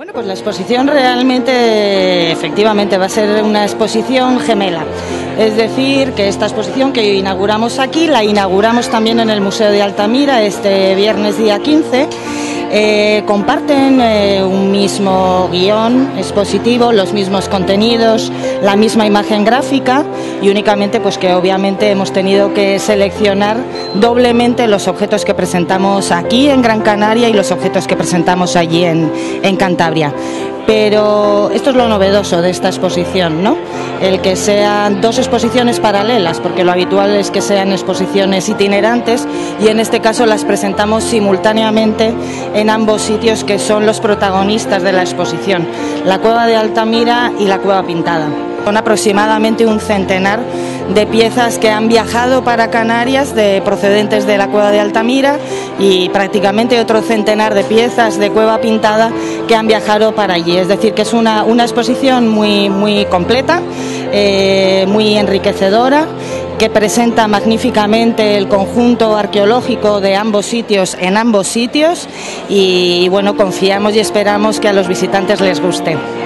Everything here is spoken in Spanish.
Bueno, pues la exposición realmente, efectivamente, va a ser una exposición gemela. Es decir, que esta exposición que inauguramos aquí, la inauguramos también en el Museo de Altamira este viernes día 15. Comparten un mismo guión expositivo, los mismos contenidos, la misma imagen gráfica y únicamente pues que obviamente hemos tenido que seleccionar doblemente los objetos que presentamos aquí en Gran Canaria y los objetos que presentamos allí en Cantabria. Pero esto es lo novedoso de esta exposición, ¿no? El que sean dos exposiciones paralelas, porque lo habitual es que sean exposiciones itinerantes y en este caso las presentamos simultáneamente en ambos sitios que son los protagonistas de la exposición, la Cueva de Altamira y la Cueva Pintada. Son aproximadamente un centenar de piezas que han viajado para Canarias procedentes de la Cueva de Altamira y prácticamente otro centenar de piezas de Cueva Pintada que han viajado para allí. Es decir, que es una exposición muy completa, muy enriquecedora, que presenta magníficamente el conjunto arqueológico de ambos sitios en ambos sitios y bueno, confiamos y esperamos que a los visitantes les guste.